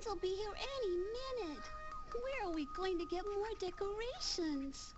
will be here any minute. Where are we going to get more decorations?